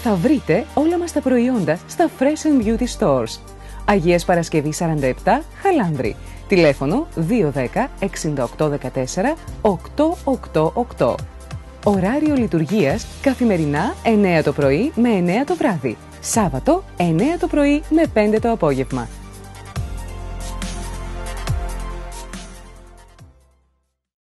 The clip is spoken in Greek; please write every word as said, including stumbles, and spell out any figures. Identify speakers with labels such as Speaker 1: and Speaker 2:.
Speaker 1: Θα βρείτε όλα μας τα προϊόντα στα Fresh and Beauty Stores. Αγίας Παρασκευής σαράντα επτά, Χαλάνδρη. Τηλέφωνο δύο ένα μηδέν εξήντα οκτώ δεκατέσσερα οκτακόσια ογδόντα οκτώ. Ωράριο λειτουργίας καθημερινά εννέα το πρωί με εννέα το βράδυ. Σάββατο εννέα το πρωί με πέντε το απόγευμα.